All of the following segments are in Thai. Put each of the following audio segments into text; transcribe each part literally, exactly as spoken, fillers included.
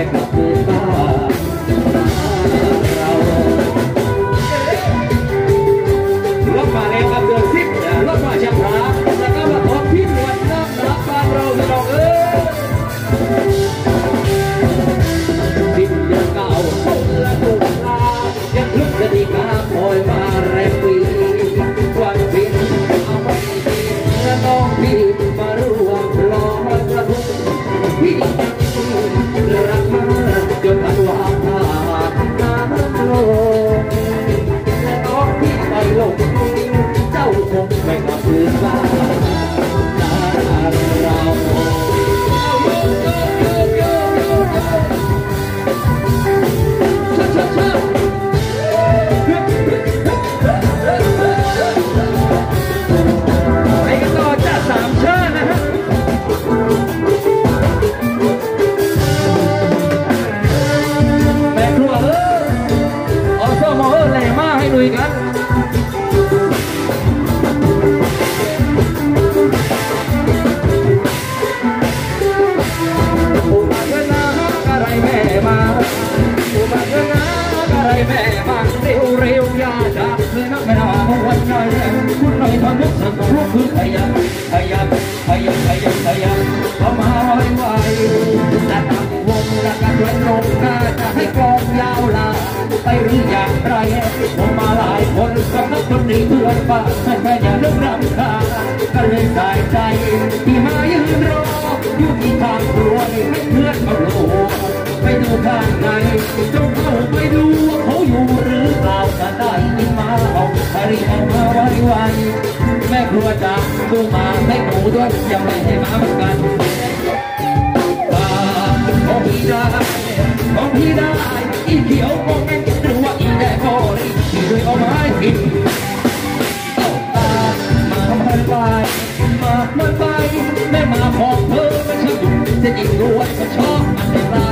กลับคืนบ้านเรารถมาเองกับเดือนสิบรถมาเชียงรายแล้วก็มาทบที่นวลน้ำรับบ้านเราพี่น้องเอ้ยสิ้นเดือนเก่าคนละตุลายังลุกจะดีกาคอยมาแรมปีวันบินเอาไปดีและน้องพี่มาร่วมรอกระทงพี่รักมาจนวันวาน้ำลงและน้องพี่ไปลงเจ้าคงไม่กลับคืนบ้านเราแม่มาเร็วเร็วยาจับเลยนักไม่น่าวันใหญ่คุณหน่อยทำทุกสิ่งของลูกคือขยันขยันขยันขยันขยันเข้ามาไวไวและตั้งวงและกันด้วยลงกาจะให้กลองยาวลาไปหรืออย่างไรผมมาหลายคนกับนักคนนี้เพื่อนบ้านให้แม่อย่าเลิกรำคาก็เลยสายใจที่มายืนรออยู่ที่ทางครัวให้เพื่อนมาโผล่ไปดูข้างในจงเข้าไปดูว่าเขาอยู่หรือเปล่าจะได้ยินมาเอาไปรีบเอามาไว้ไว้แม่ครัวจะดูมาให้หนูด้วยยังไม่ให้มาเหมือนกันของพี่ได้ของพี่ได้อีเขียวก็แม่หรือว่าอีแดงก็รีที่ด้วยเอาไม้กินเอาตามามันไปมามันไปแม่มาของเธอไม่ใช่ดุจะยิ่งรวยก็ชอบอันใดไร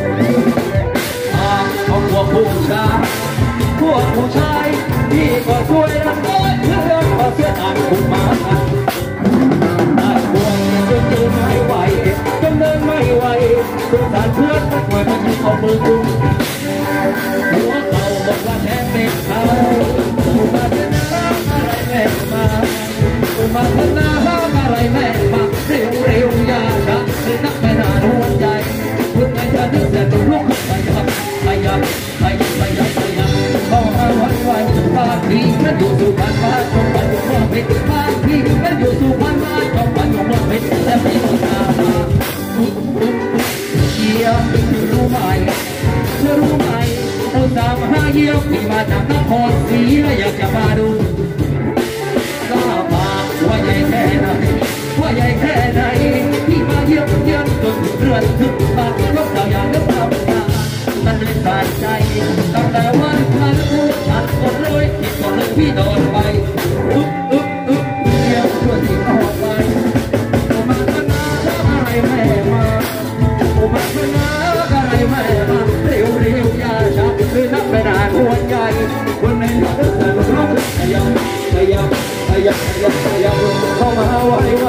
ของพวกผู้ชายพวกผู้ชายที่ก็ช่วยรักน้อยเพื่อนก็เสียดายคุณมาได้พวกจนเดินไม่ไหวจนเดินไม่ไหวสงสารเพื่อนไม่ไหวมันยิ่งเอามือกุมหัวเขาบอกว่าแทนเป็นเขาอุมาชนะอะไรแม่มาอุมาชนะอะไรแม่มาเร็วเร็วอย่าช้าเลยนักไม่นานหัวใจคุณไม่จะนึกแต่ตัวลูกไปครับไปยับไปยับไปยับไปยับเข้ามาวันวันบ้านพี่มันอยู่สุพรรณบ้านของมันอยู่เมืองเพชรบ้านพี่มันอยู่สุพรรณบ้านของมันอยู่เมืองเพชรแต่ไม่ต้องตามมาเยี่ยมรู้ไหมเธอรู้ไหมเราตามหาเยี่ยมพี่มาจากนครศรีและอยากจะมาดูทราบมาว่าใหญ่แค่ไหนว่าใหญ่แค่ไหนพี่มาเยี่ยมเยี่ยมจนเรือนถึงบ้านรถเจ้าอย่างเดิมทำงานมันเลยสายใจตั้งแต่วันนั้นฉันก็เลยคิดก็เลยพี่โดนไปอึ๊บอึ๊บอึ๊บเยี่ยมช่วยที่ออกไปโอ้มาขนาดอะไรแม่มาโอ้มาขนาดอะไรแม่มาเร็วเร็วยาช้าเลยนับไปนานหัวใจวันนี้เราได้แต่เราต้องขยับขยับขยับขยับขยับเข้ามาไวไว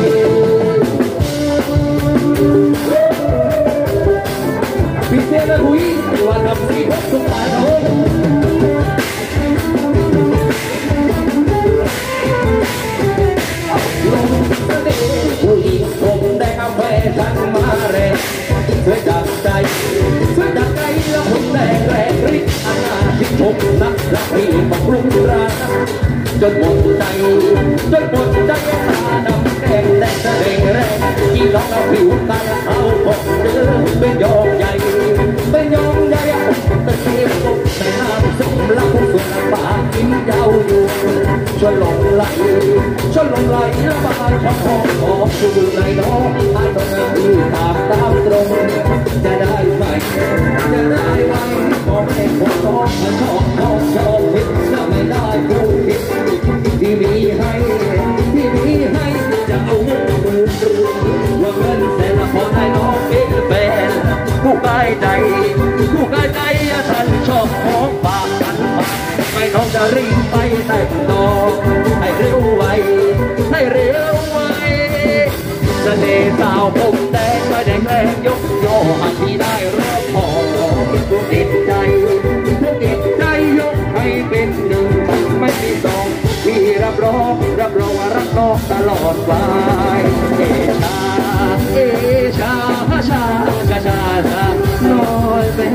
พิเศษหุยว่าทำสิ่งทุกอย่างโอ้ลงเสน่ห์ผู้หญิงผมได้เอาแฟชั่นมาแรงสวยจากใจสวยจากใจแล้วผมแรงแรงริบอาณาที่ผมนักรักพี่บอกลุงรักจนหมดใจจนหมดใจตาดำแดงแดงแรงแรงที่น้องเอาผิวตาเอาผมเดินเป็นยองใหญ่เป็นยองใหญ่ผมตะเกียบผมแต่น้ำส้มละผมสุดปากกินยาวอยู่ชวนหลงไหลชวนหลงไหลละบายชอบขอขอชูไหลน้องไอ้ต้องงานที่ตามตามตรงจะได้ไหมจะได้ไหมขอให้ผมชอบชอบชอบชอบผิดจะไม่ได้พูดผิดที่มีให้ที่มีให้จะเอาเงินหมื่นว่าเงินแต่ละพอให้น้องเป็นแฟนผู้กายใจผู้กายใจฉันชอบของฝากกันมาไม่น้องจะรีบไปแต่งต่อให้เร็วไวให้เร็วไวเสน่ห์สาวผมแดงก็แดงแรงยกโยหักที่ได้รอบอกตลอดไปเอชาเอชาชาชาชาชาน้อยแม่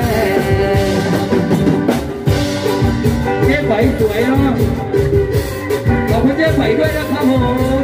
เจ๊ไฝสวยเนาะขอบคุณเจ๊ไฝด้วยนะครับผม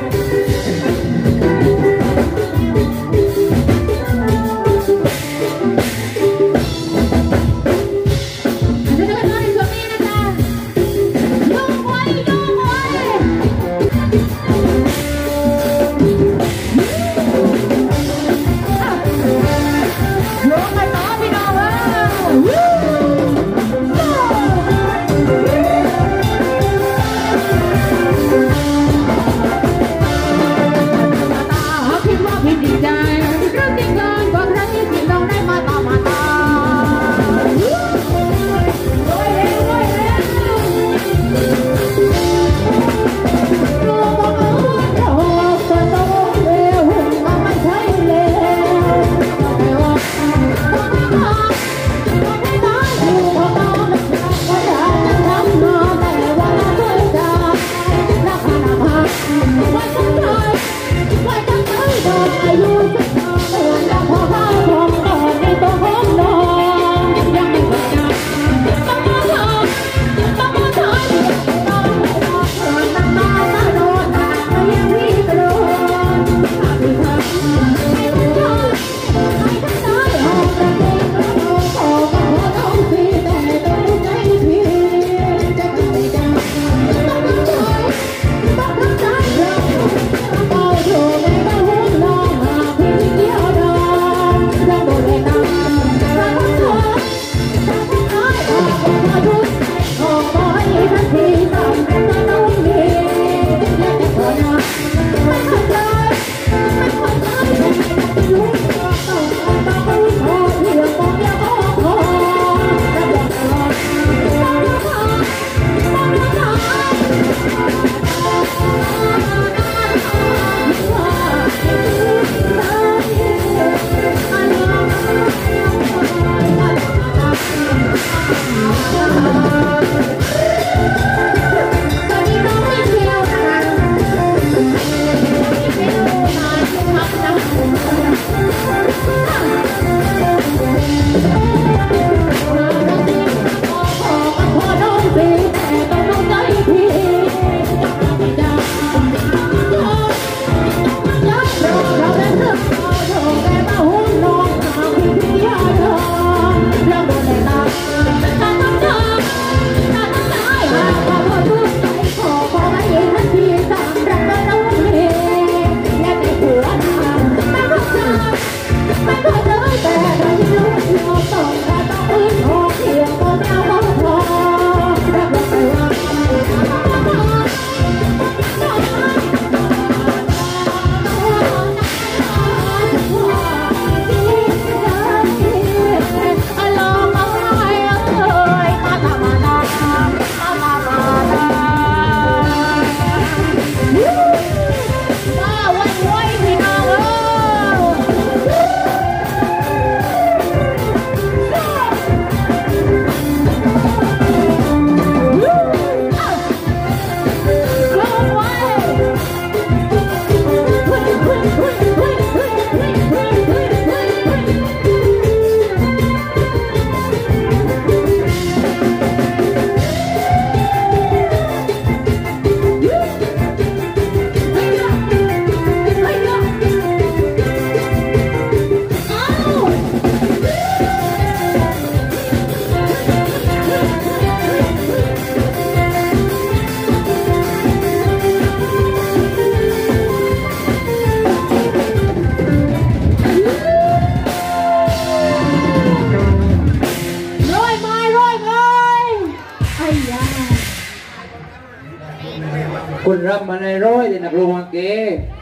คุณรับมาในร้อยนักร้องเก๋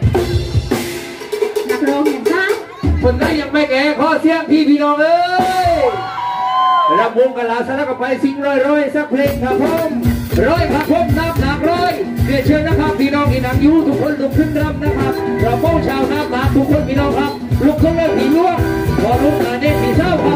นักร้องอย่างนั้นคนนั้นยังไม่แก่ข้อเสียงพี่พี่น้องเอ้ยรับวงกะลาสลักกับไปสิงร้อยร้อยสักเพลงครับผมร้อยครับผมนับหนักร้อยเรียนเชิญนะครับพี่น้องอีนังยูทุกคนลุกขึ้นรับนะครับเราเป้าชาวนับหนักทุกคนพี่น้องครับลุกขึ้นเลยผีล่วงพอลุกมาเด็กผีเศร้าครับ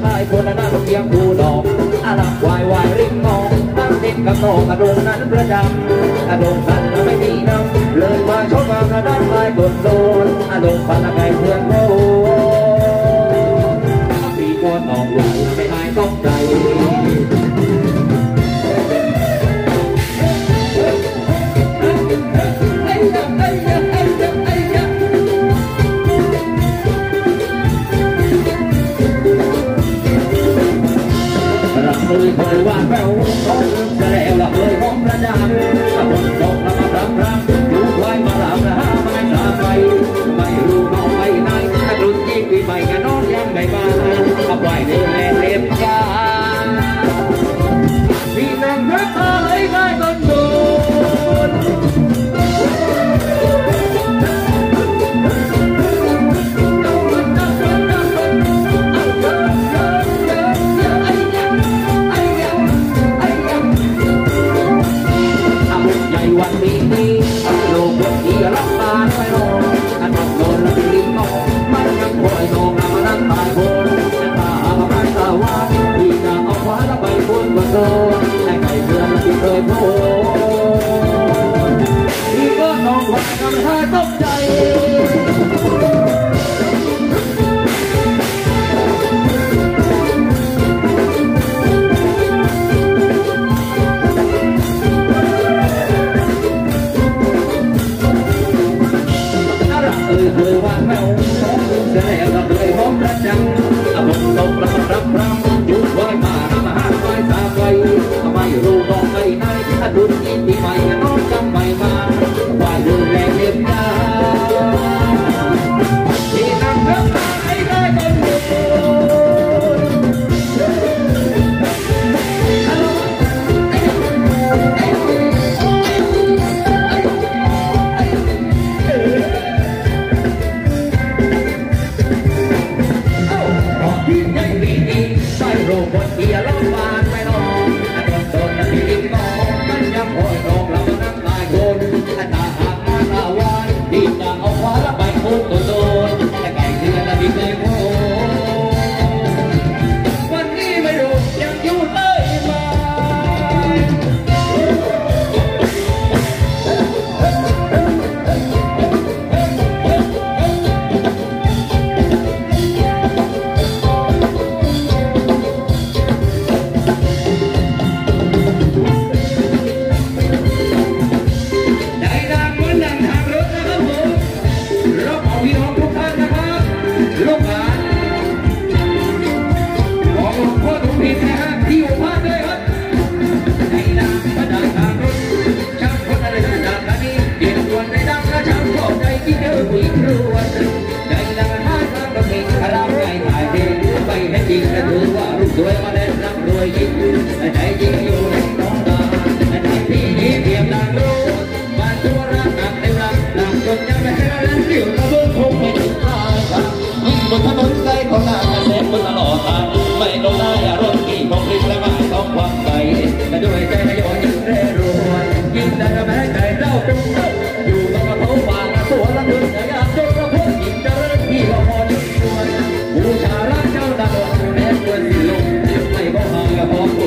ลายคนนั้นเพียงผู้ดอกอาลับวายวายริมมองนั่งติดกับนองอารมณ์นั้นประจำอารมณ์พันไม่มีน้ำเลยมาชกมากระด้างลายกดโดนอารมณ์พันไก่เพื่อนโง่ปีก้อนออกไหลไม่หายต้องใจเลยเคยว่าแป้วต้องจะแล้วละเลยของประจำถ้าคนตกละมาพรำพรำดูควายมาหลับละห้าไม่ตาไปไม่รู้น้องไปไหนถ้ารุ่นยิ่งปีใหม่กันน้องยังไม่มาเอาไปเดินแลเล็บยาพี่นั่งรักอะไรได้ต้นโดนวันนี้โลกบนที่รับตาไปนอนอันนั้นโดนละลิ้นนองมันยังคอยนองมานั่งตายบนจะตาหาไปตาว่าที่จะเอาขวาแล้วไปบนบนโดนให้ไก่เพื่อนที่เคยพูดที่ก็นองวันทำท่าตกใจเคยว่าแมวจะแล้วเราเลยหอมระจังอารมณ์ตกรับรับรับยุบไว้มามาหาไว้ตาไว้ไม่รู้น้องไปไหนถ้าดุนยินดีใหม่น้องจำไม่มาว่าเรื่องแรงเลี้ยงยาที่นั่งรับตาให้ได้บนหัโรคคนเดียวล้มบานไปนอนอันโดนโดนที่ลิ้นมองมันยังคอยนองเรานั่งตายคนอันตาหากมาลาวานที่จะเอาขวาแล้วไปพุ่งตัวโดนแต่ไก่เดือนละที่เคยพูดวันนี้ไม่รู้ยังอยู่เลยมาจริงนะถือว่ารุ่งสวยมาเล่นร่ำรวยยิ่งใจจริงอยู่ในน้องตาใจพี่นี้เพียงดังรู้มาตัวรักหนักในรักหนักจนยังไม่ให้เราเล่นเดี่ยวระเบิดคงไม่ถึงตายครับยิ่งบนถนนใจของหน้าเกษตรบนตลอดทางไม่ต้องได้อารมณ์กี่ของริบและมาต้องความใจแต่ด้วยใจนายอ่อนยิ่งเร่รวนยิ่งได้แม้ใจเล่าตรงอยู่ต้องกระทบวางตัวละมึงอย่าอยากจนกระพุ้งยิ่งจะเริ่มที่เราพอยิ่งชวนบูชารักเจ้าดำแม้ควรสิลงไม่บอกห่างกับพอ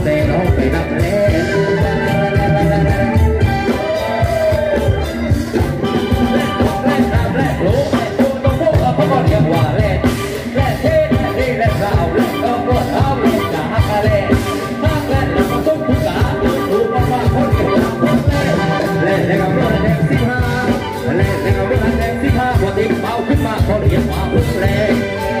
เตะเราไปนับเล่นเล่นตามเล่นโลเล่นโลต้องพวกเราเขาก็เรียกว่าเล่นเล่นเท่เล่นดีเล่นเราเล่นก็ปวดเท้าเล่นกาฮาเล่นถ้าเล่นแล้วก็ต้องผู้กาดูมากๆคนเดียวคนเล่นเล่นเล่นกับเพื่อนเด็กสิบห้าเล่นเล่นกับเพื่อนเด็กสิบห้าพอตีเบาขึ้นมาเขาเรียกว่าผู้เล่น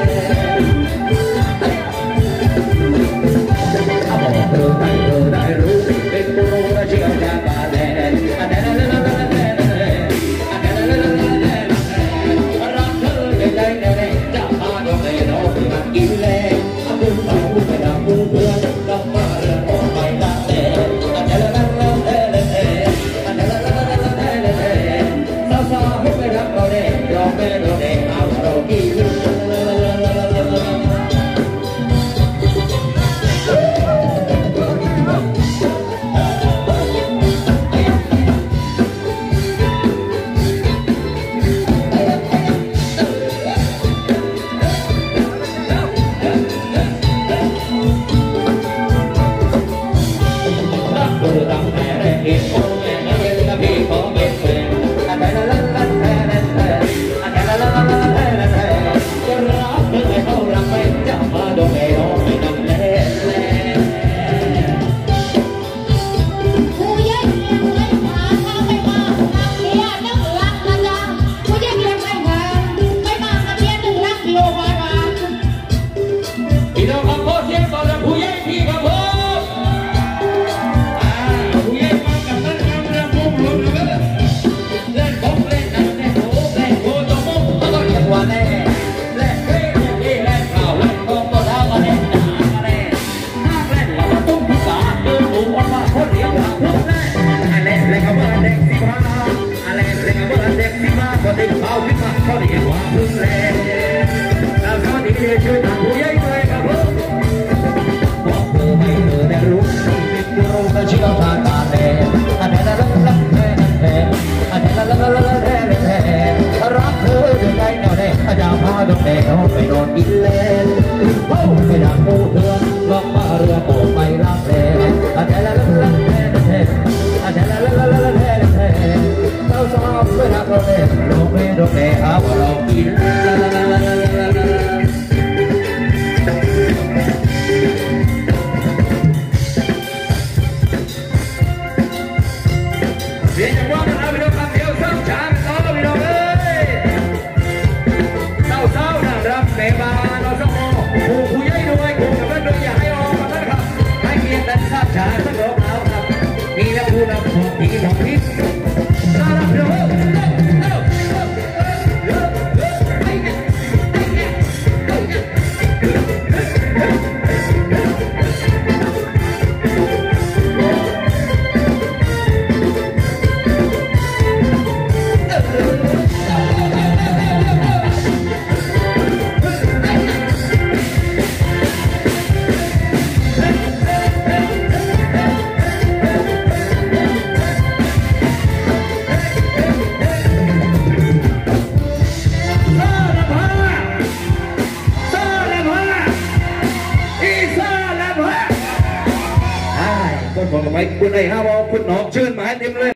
เธอได้เธอได้รู้เป็นผู้รู้และเชี่ยวชาญการเล่นอันนั้นนั่นนั่นนั่นนั่นอันนั้นนั่นนั่นนั่นนั่นรักเธอได้ได้ได้จะพาดอกเล่นออกมากินเล่นอันนั้นเราไม่ได้พูดเพื่อนเรามาเรื่องออกไปตั้งแต่อันนั้นนั่นนั่นนั่นนั่นอันนั้นนั่นนั่นนั่นนั่นสาวๆไม่ได้รักเราเล่นเราไม่เราเล่นเอาเรากินไปนอนกินเล่นไม่ดังมูเถื่อนลองมาเรือโป่งไปรับเล่นอันนั้นละละเล่นเล่นอันนั้นละละละเล่นเล่นเราสอบไม่รักเราเล่นโดนเล่นโดนเล่นเอาเรากินเรียนจากว่าเราไปดูคำเดียวซ้ำช้าต่อไปดูเลยเศร้าเศร้าน่ารักเตะบาเราสมองผู้ผู้ใหญ่ด้วยผู้กับเพื่อนด้วยอย่าให้ออกมานะครับให้เกียรติแต่ทราบช้าสักรอบเอาครับมีแล้วผู้นำของทีของพิษน่ารักเด้อคนบอกไปคุณไอ้ห้าบอกคุณน้องชื่นมาให้เต็มเลย